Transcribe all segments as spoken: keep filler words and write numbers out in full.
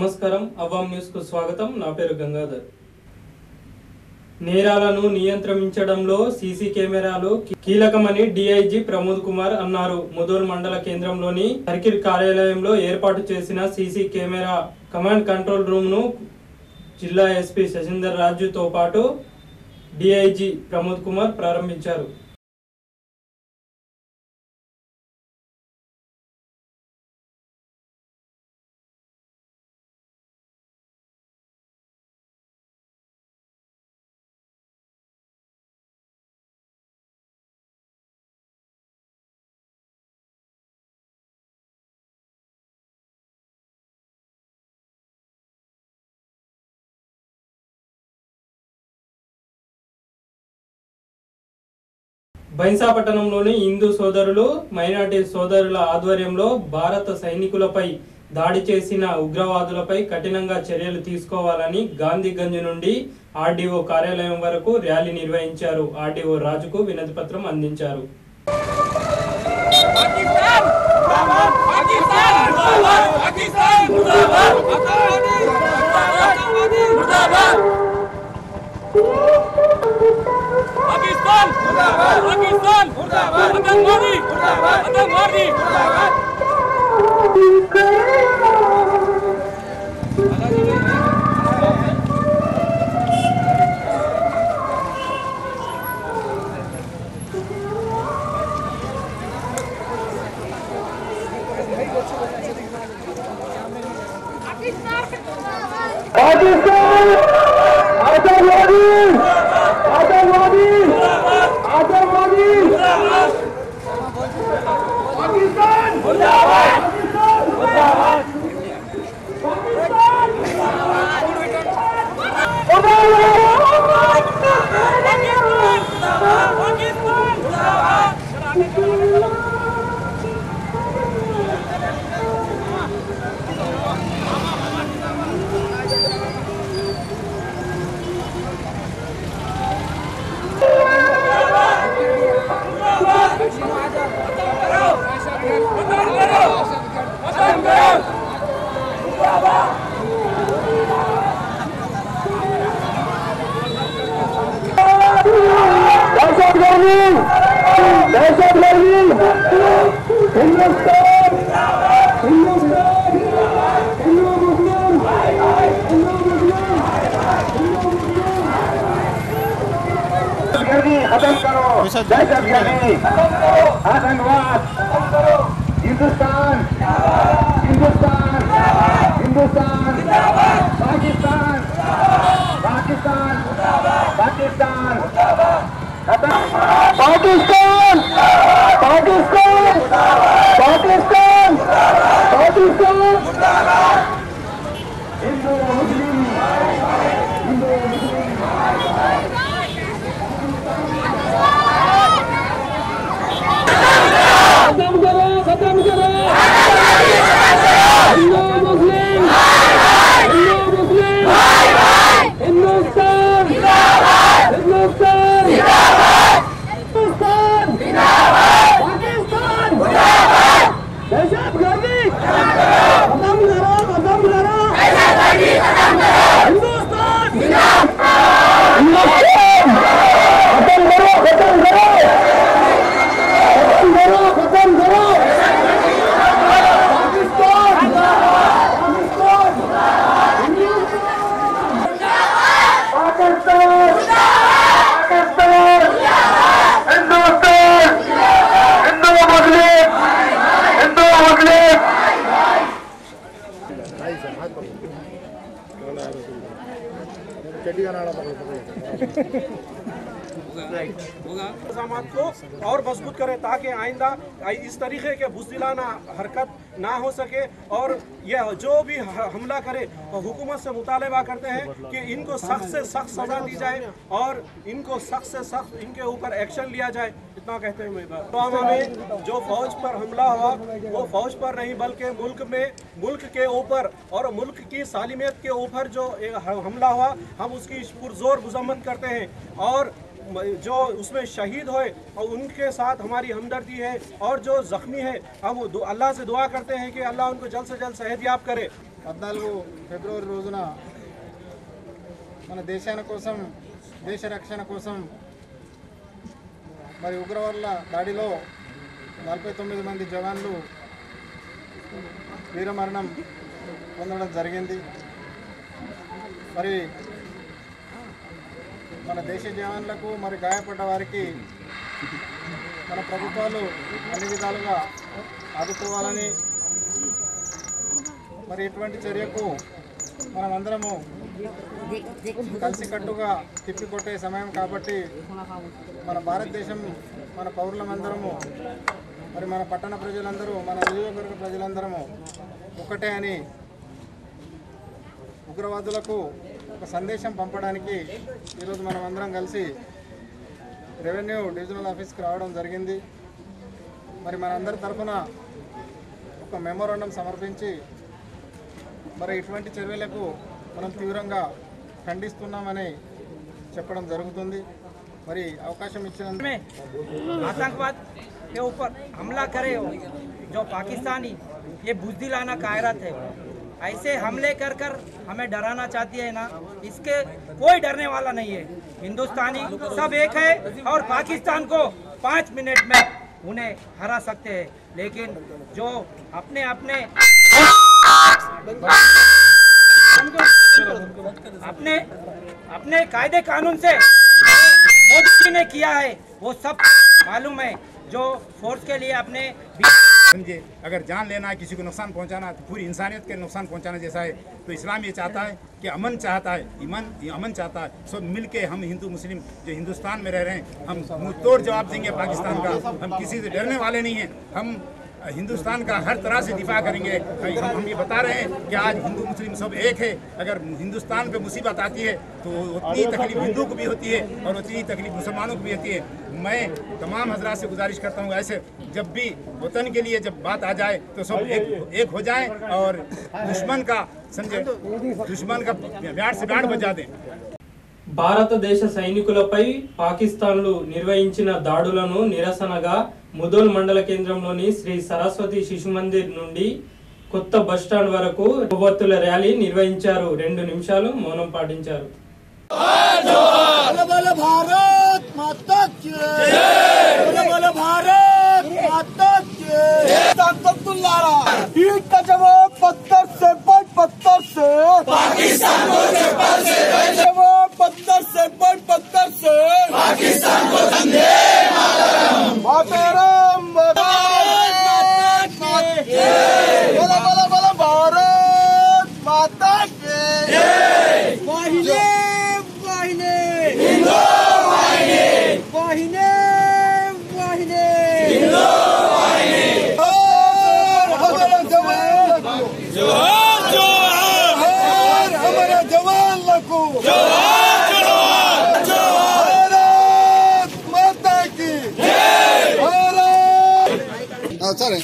నమస్కారం అవాం న్యూస్ కు స్వాగతం. నా పేరు గంగాధర్. నేరాలను నియంత్రించడంలో సీసీ కెమెరాలు కీలకమని డీఐజీ ప్రమోద్ కుమార్ అన్నారు. ముదోల్ మండల కేంద్రంలోని సర్కిల్ కార్యాలయంలో ఏర్పాటు చేసిన CC camera command control room ను జిల్లా ఎస్పీ శశీందర్ రాజుతో పాటు డీఐజీ ప్రమోద్ కుమార్ ప్రారంభించారు. బైన్సా పట్టణంలోని హిందూ సోదరులు మైనార్టీ సోదరుల ఆధ్వర్యంలో భారత సైనికులపై దాడి చేసిన ఉగ్రవాదులపై కఠినంగా చర్యలు తీసుకోవాలని గాంధీగంజ్ నుండి ఆర్డీఓ కార్యాలయం వరకు ర్యాలీ నిర్వహించారు. ఆర్డీఓ రాజుకు వినతి పత్రం అందించారు. पाकिस्तान मुर्दाबाद पाकिस्तान मुर्दाबाद आतंकवादी मुर्दाबाद आतंकवादी मुर्दाबाद पाकिस्तान आतंकवादी आतंकवादी आतंकवादी पाकिस्तान मुर्दाबाद मुर्दाबाद पाकिस्तान हिंदुस्तान हिंदुस्तान हिंदू मुस्लिम हिंदू मुस्लिम दहशतगर्दी खत्म करो दहशतगर्दी आतंकवाद हिंदुस्तान हिंदुस्तान हिंदुस्तान पाकिस्तान पाकिस्तान पाकिस्तान पाकिस्तान पाकिस्तान पाकिस्तान पाकिस्तान हिंदू मुस्लिम हिंदू मुस्लिम खत्म करो खत्म करो हिंदू मुस्लिम हिंदू मुस्लिम हिंदुस्तान हिंदुस्तान हिंदुस्तान पाकिस्तान दहशतगर्दी खत्म करो खत्म करो हिंदुस्तान खत्म करो खत्म करो करो खत्म करो पाकिस्तान पाकिस्तान पाकिस्तान पाकिस्तान हिंदुस्तान हिंदू मुस्लिम हिंदू मुस्लिम इंतजामात को और मजबूत करें ताकि आइंदा इस तरीके के बुज़दिलाना हरकत ना हो सके और यह जो भी हमला करे हुकूमत से मुतालबा करते हैं कि इनको सख्त से सख्त सजा दी जाए और इनको सख्त से सख्त इनके ऊपर एक्शन लिया जाए। इतना कहते हैं। पुलवामा में जो फौज पर हमला हुआ वो फौज पर नहीं बल्कि मुल्क में मुल्क के ऊपर और मुल्क की सालिमियत के ऊपर जो हमला हुआ हम उसकी पुरजोर मजम्मत करते हैं और जो उसमें शहीद हुए और उनके साथ हमारी हमदर्दी है और जो ज़ख्मी है हम अल्लाह से दुआ करते हैं कि अल्लाह उनको जल्द से जल्द सेहतयाब करे। పద్నాలుగు ఫిబ్రవరి రోజున మన దేశాల కోసం దేశ రక్షణ కోసం మరి ఉగ్రవాదుల దాడిలో నలభై తొమ్మిది మంది జవాన్లు వీరమరణం పొందడం జరిగింది. మరి మన దేశ జవాన్లకు మరి గాయపడ్డ వారికి మన ప్రభుత్వాలు అన్ని విధాలుగా ఆదుకోవాలని, మరి ఇటువంటి చర్యకు మనమందరము కలిసికట్టుగా తిప్పికొట్టే సమయం కాబట్టి మన భారతదేశం మన పౌరులమందరము మరి మన పట్టణ ప్రజలందరూ మన నియోజకవర్గ ప్రజలందరము ఒకటే అని ఉగ్రవాదులకు ఒక సందేశం పంపడానికి ఈరోజు మనం అందరం కలిసి రెవెన్యూ డివిజనల్ ఆఫీస్కి రావడం జరిగింది. మరి మనందరి తరఫున ఒక మెమోరాండం సమర్పించి మరి ఇటువంటి చర్యలకు మనం తీవ్రంగా ఖండిస్తున్నామని చెప్పడం జరుగుతుంది. మరి అవకాశం ఇచ్చినందుకు आतंकवाद के ऊपर हमला करे हो जो पाकिस्तानी ये बुज़दिलाना कायरत है, ऐसे हमले कर कर हमें डराना चाहती है ना, इसके कोई डरने वाला नहीं है। हिंदुस्तानी सब एक है और पाकिस्तान को पाँच मिनट में उन्हें हरा सकते हैं, लेकिन जो अपने अपने अपने अपने कायदे कानून से मोदी जी ने किया है वो सब मालूम है। जो फोर्स के लिए अपने समझे, अगर जान लेना है, किसी को नुकसान पहुंचाना तो पूरी इंसानियत के नुकसान पहुंचाना जैसा है, तो इस्लाम ये चाहता है कि अमन चाहता है, ईमान अमन चाहता है। सब मिल के हम हिंदू मुस्लिम जो हिंदुस्तान में रह रहे हैं, हम मुंह तोड़ जवाब देंगे पाकिस्तान का। हम किसी से डरने वाले नहीं हैं, हम हिंदुस्तान का हर तरह से दिफा करेंगे। हम हम ये बता रहे हैं कि आज हिंदू मुस्लिम सब एक है। अगर हिंदुस्तान पे मुसीबत आती है तो उतनी तकलीफ हिंदू को भी होती है और उतनी तकलीफ मुसलमानों को भी होती है। मैं तमाम हजरात से गुजारिश करता हूँ, ऐसे जब भी वतन के लिए जब बात आ जाए तो सब एक एक हो जाएं और दुश्मन का समझे दुश्मन का ब्याट से ब्याट बजा दें। భారతదేశ సైనికులపై పాకిస్తాన్లు నిర్వహించిన దాడులను నిరసనగా ముదోల్ మండల కేంద్రంలోని శ్రీ సరస్వతి శిశు మందిర్ నుండి కొత్త బస్టాండ్ వరకు కొవ్వొత్తుల ర్యాలీ నిర్వహించారు. రెండు నిమిషాలు మౌనం పాటించారు. पत्थर से बड़ पत्थर से पाकिस्तान को पत्थर से पत्थर से बड़ पत्थर से पाकिस्तान को वंदे मातरम मातरम बोला बोला बोला भारत माता के वाहिनी वाहिनी हिंदू वाहिनी वाहिनी वाहिनी हिंदू वाहिनी हमारा जवान जोहार जोहार हमारे जवान को जोहार जोहार जोहार भारत माता की जय भारत। हाँ सर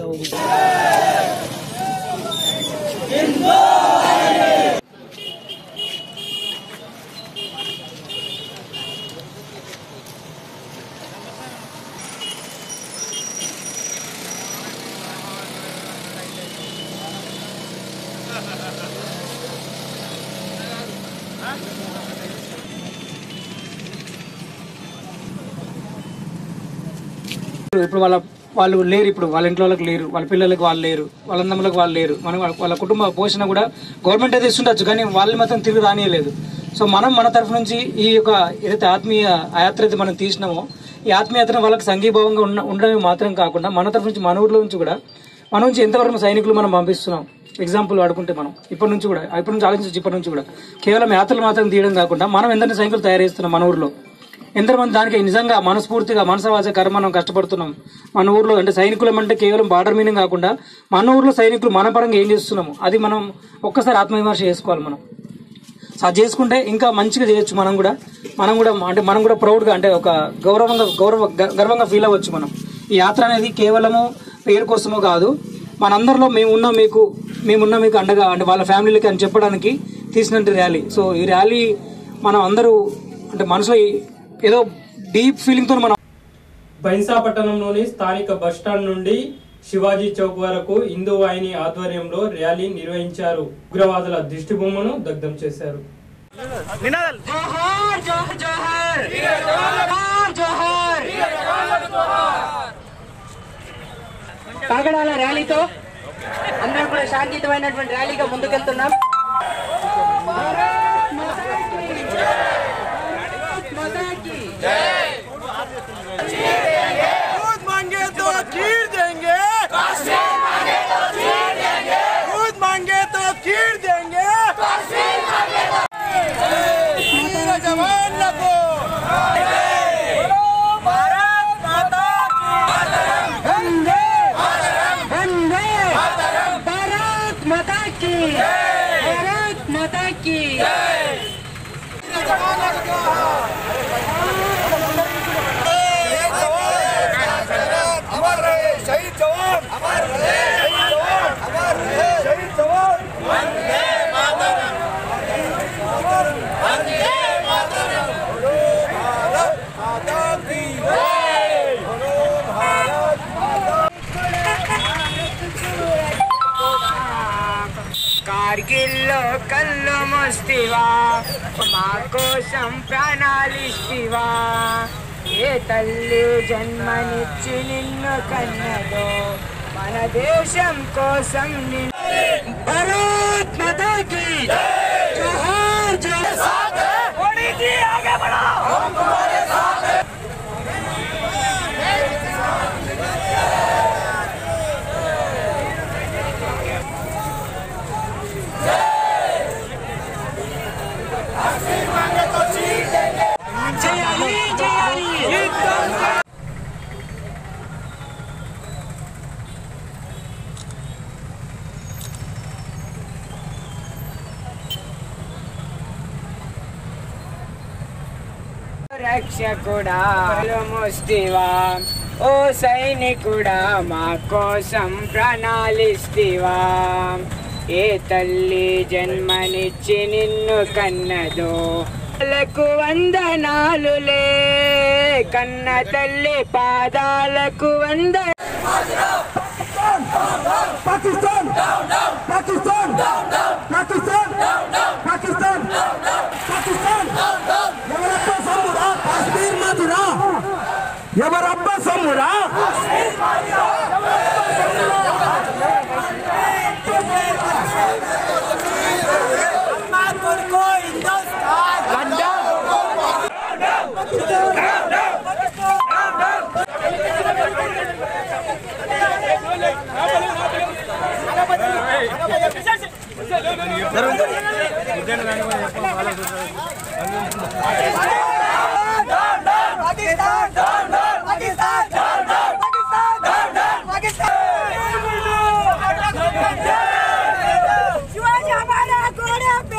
ఇప్పుడు వాళ్ళ వాళ్ళు లేరు, ఇప్పుడు వాళ్ళ ఇంట్లో వాళ్ళకి లేరు, వాళ్ళ పిల్లలకి వాళ్ళు లేరు, వాళ్ళ అన్నములకు వాళ్ళు లేరు. మనం వాళ్ళ కుటుంబ పోషణ కూడా గవర్నమెంట్ అయితే ఇస్తుండొచ్చు, కానీ వాళ్ళు మాత్రం తిరిగి రానియలేదు. సో మనం మన తరఫు నుంచి ఈ యొక్క ఏదైతే ఆత్మీయ యాత్ర అయితే మనం తీసినామో ఈ ఆత్మీయతను వాళ్ళకి సంఘీభావంగా ఉన్న ఉండడమే మాత్రం కాకుండా మన తరఫు నుంచి మన ఊర్లో నుంచి కూడా మన నుంచి ఎంతవరకు సైనికులు మనం పంపిస్తున్నాం. ఎగ్జాంపుల్ వాడుకుంటే మనం ఇప్పటి నుంచి కూడా ఇప్పటి నుంచి ఆలోచించి ఇప్పటి నుంచి కూడా కేవలం యాత్రలు మాత్రం తీయడం కాకుండా మనం ఎందరిని సైనికులు తయారు చేస్తున్నాం మన ఊర్లో, ఎంతమంది దానికి నిజంగా మనస్ఫూర్తిగా మనసవాస కర్మ మనం కష్టపడుతున్నాం మన ఊర్లో. అంటే సైనికులం అంటే కేవలం బార్డర్ మీనింగ్ కాకుండా మన ఊర్లో సైనికులు మన పరంగా ఏం చేస్తున్నాము అది మనం ఒక్కసారి ఆత్మవిమర్శ చేసుకోవాలి. మనం అది చేసుకుంటే ఇంకా మంచిగా చేయొచ్చు. మనం కూడా మనం కూడా అంటే మనం కూడా ప్రౌడ్గా అంటే ఒక గౌరవంగా గౌరవ గర్వంగా ఫీల్ అవ్వచ్చు. మనం ఈ యాత్ర అనేది కేవలము పేరు కోసమో కాదు, మనందరిలో మేమున్నా మీకు మేమున్నా మీకు అండగా అంటే వాళ్ళ ఫ్యామిలీలకి అని చెప్పడానికి తీసినట్టు ర్యాలీ. సో ఈ ర్యాలీ మనం అందరూ అంటే మనసులో ఏదో డీప్ ఫీలింగ్ తో మనం బైన్సా పట్టణంలోని స్థానిక బస్టాండ్ నుండి శివాజీ చౌక్ వరకు హిందూ వాహిని ఆధ్వర్యంలో ర్యాలీ నిర్వహించారు. ఉగ్రవాదుల దిష్టిబొమ్మను దగ్ధం చేశారు. కాగడాల ర్యాలీతో అందరం కూడా శాంతియుతమైనటువంటి ర్యాలీగా ముందుకెళ్తున్నాం. दूध मांगे तो खीर देंगे, दूध मांगे तो खीर देंगे, वीर जवान को भारत माता की वंदे वंदे भारत माता की भारत माता की शहीद जवान अमर रहे, शहीद जवान अमर रहे, शहीद जवान वंदे मातरम, वंदे मातरम, बोलो भारत माता की जय, बोलो भारत माता కార్గిల్లో కళ్ళు మోస్తివా మా కోసం ప్రాణాలిస్తివా ఏ తల్లి జన్మనిచ్చి నిన్ను కన్నదో మన దేశం కోసం భారత్ మాతా కీ జోహార్ జోహార్ మోడీ జీ ఆగే బఢో हम तुम्हारे साथ हैं రక్షకుడా మోస్తివా ఓ సైనికుడా మా కోసం ప్రాణాలిస్తివా ఏ తల్లి జన్మనిచ్చి నిన్ను కన్నదో లకు వందనాలులే కన్న తల్లి పాదాలకు వంద पाकिस्तान पाकिस्तान पाकिस्तान पाकिस्तान पाकिस्तान ఎవరప్ప సమ్మురా కాశ్మీర్ మాదిరా ఎవరప్ప సమ్మురా కాశ్మీర్ మాదిరా అమ్మా కొడుకో హిందుస్థాన్ शिवाजी हमारा घोड़े पे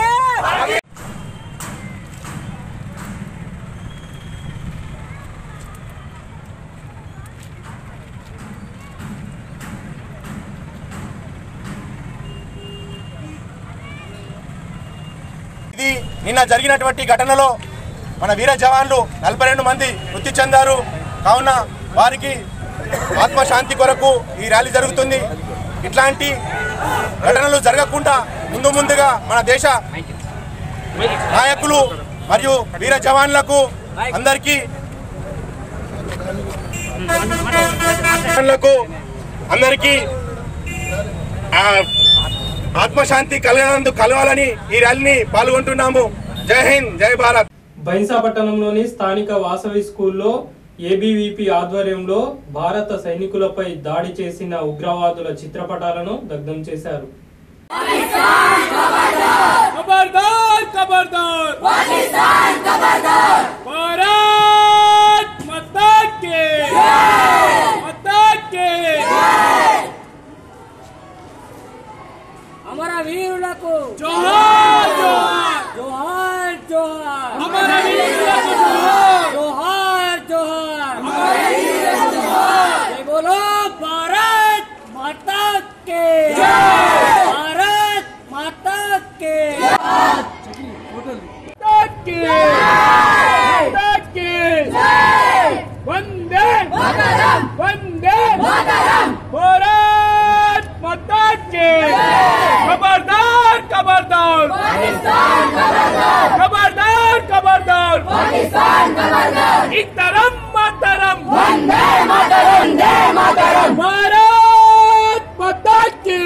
ఇది నిన్న జరిగినటువంటి ఘటనలో మన వీర జవాన్లు నలభై రెండు మంది మృతి చెందారు. కావున వారికి ఆత్మశాంతి కొరకు ఈ ర్యాలీ జరుగుతుంది. ఇట్లాంటి ఘటనలు జరగకుండా ముందు ముందుగా మన దేశ నాయకులు మరియు వీర జవాన్లకు అందరికీ అందరికీ ఆత్మశాంతి కలగనందు కలవాలని ఈ ర్యాలీని పాల్గొంటున్నాము. జై హింద్, జై భారత్. బైన్సా పట్టణంలోని స్థానిక వాసవి స్కూల్లో ఏబీవీపీ ఆధ్వర్యంలో భారత సైనికులపై దాడి చేసిన ఉగ్రవాదుల చిత్రపటాలను దగ్ధం చేశారు. खबरदार खबरदार पाकिस्तान खबरदार भारत माता की जय माता की जय हमारा वीरुలకు जोहार जोहार जोहार जोहार हमारा वीरुలకు जोहार जोहार जोहार हमारा वीरुలకు जोहार जय बोलो भारत माता की जय भारत माता की वंदे मातरम वंदे मातरम भारत खबरदार खबरदार खबरदार इतरम मातरम भारत माता की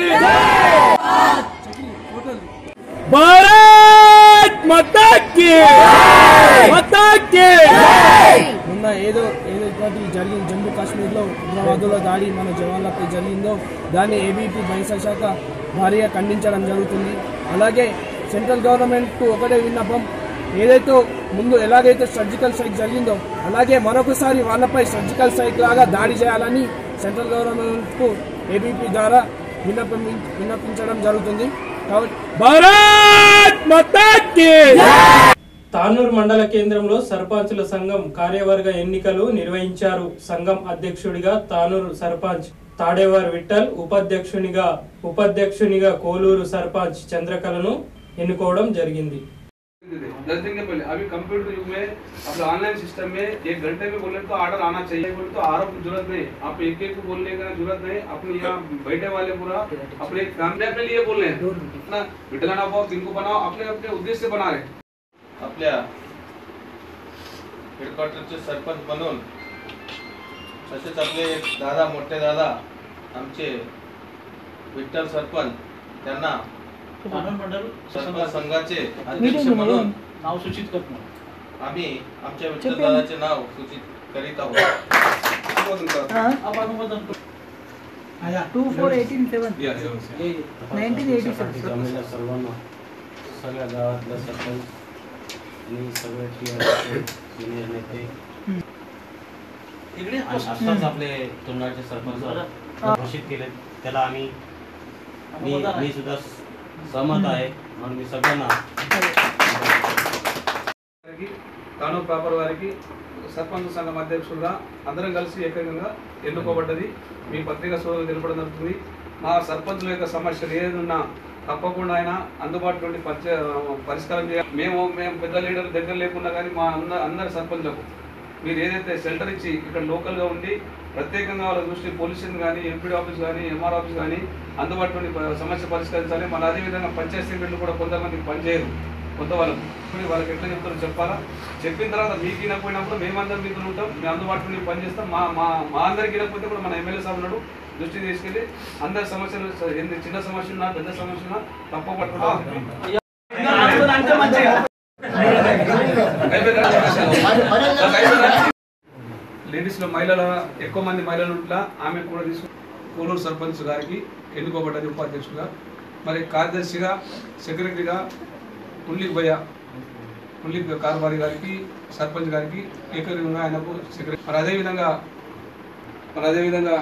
भारत माता की माता की మొన్న ఏదో ఏదో జరిగింది జమ్మూ కాశ్మీర్లో ఉగ్రవాదుల దాడి మన జవాన్లపై జరిగిందో దాన్ని ఏబీపీ బైసా శాఖ భారీగా ఖండించడం జరుగుతుంది. అలాగే సెంట్రల్ గవర్నమెంట్కు ఒకటే విన్నపం, ఏదైతే ముందు ఎలాగైతే సర్జికల్ స్ట్రైక్ జరిగిందో అలాగే మరొకసారి వాళ్ళపై సర్జికల్ స్ట్రైక్ లాగా దాడి చేయాలని సెంట్రల్ గవర్నమెంట్కు ఏబీపీ ద్వారా విన్నపం విన్నపించడం జరుగుతుంది. కాబట్టి భారత్ మాతా కీ. తానూరు మండల కేంద్రంలో సర్పంచుల సంఘం కార్యవర్గ ఎన్నికలు నిర్వహించారు. సంఘం అధ్యక్షుడిగా తానూరు సర్పంచ్ తాడేవార్ విఠల్, ఉపాధ్యక్షునిగా ఉపాధ్యక్షునిగా కోలూరు సర్పంచ్ చంద్రకళను ఎన్నుకోవడం జరిగింది. दस दिन के पहले अभी कंप्यूटर युग में अपने ऑनलाइन सिस्टम में एक घंटे में बोले तो ऑर्डर आना चाहिए, बोले तो आरोप की जरूरत नहीं, आप एक एक को बोलने का जरूरत नहीं, अपने यहाँ बैठे वाले पूरा अपने फैमिली अपने लिए बोल रहे हैं ना, बिटलाना बॉक्स इनको बनाओ, अपने अपने उद्देश्य से बना रहे. आपल्या हेडक्वार्टरचे सरपंच बनून तसेच आपले दादा मोठे दादा आमचे विठ्ठल सरपंच त्यांना सरपंच संघाचे अध्यक्ष म्हणून नाव सूचित करतो. आम्ही आमच्या विठ्ठल दादाचे नाव सूचित करीत आहोत. Two four eighteen seven nineteen eighty seven सर्वांना सगळ्या गावातल्या सरपंच आणि सगळे सिनियर नेते आताच आपले तोंडाचे सरपंच घोषित केले, त्याला आम्ही मी मी सुद्धा सहमत आहे. म्हणून मी सगळ्यांना తానూరు ప్రాపర్ వారికి సర్పంచ్ సంఘం అధ్యక్షులుగా అందరం కలిసి ఏకంగా ఎన్నుకోబడ్డది. మీ పత్రికా సోదరులు తెలపడం జరుగుతుంది. మా సర్పంచుల యొక్క సమస్యలు ఏదన్నా తప్పకుండా ఆయన అందుబాటులో పరిచ పరిష్కారం చేయాలి. మేము మేము పెద్ద లీడర్ దగ్గర లేకున్నా కానీ మా అందరు అందరి సర్పంచులకు మీరు ఏదైతే షెల్టర్ ఇచ్చి ఇక్కడ లోకల్గా ఉండి ప్రత్యేకంగా వాళ్ళ దృష్టి పోలీస్ స్టేషన్ కానీ ఎంపీడీ ఆఫీస్ కానీ ఎంఆర్ ఆఫీస్ కానీ అందుబాటులో సమస్య పరిష్కరించాలి. మళ్ళీ అదేవిధంగా పంచాయతీ సెక్రటరీలు కూడా కొంతమందికి పనిచేయరు, కొంత వాళ్ళకు వాళ్ళకి ఎట్లా చెప్తారో చెప్పాలా. చెప్పిన తర్వాత మీకు వినకపోయినప్పుడు మేమందరం మీతో ఉంటాం, మేము అందుబాటులో పనిచేస్తాం. మా మా మా అందరికి వినకపోతే కూడా మన ఎమ్మెల్యే సార్ ఉన్నాడు, దృష్టికి తీసుకెళ్ళి అందరి సమస్యలు ఎన్ని చిన్న సమస్యలు ఉన్నా పెద్ద సమస్యలు ఉన్నా తప్పకుండా లేడీస్ లో మహిళల ఎక్కువ మంది మహిళలు ఉంట్లా ఆమె కూడా తీసుకు కోలూరు సర్పంచ్ గారికి ఎన్నుకోబడ్డది ఉపాధ్యక్షుడిగా. మరి కార్యదర్శిగా సెక్రటరీగా పుల్లిక్ భయ్య పుల్లిక్ కార్బారి గారికి సర్పంచ్ గారికి ఏకగ్రీవంగా ఆయనకు సెక్రటరీ. మరి అదేవిధంగా మరి అదేవిధంగా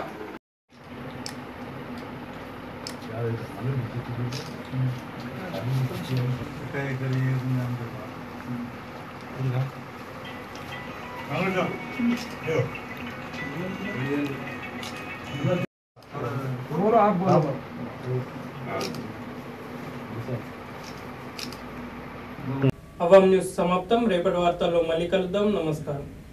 అవాం న్యూస్ సమాప్తం. రేపటి వార్తల్లో మళ్ళీ కలుద్దాం. నమస్కారం.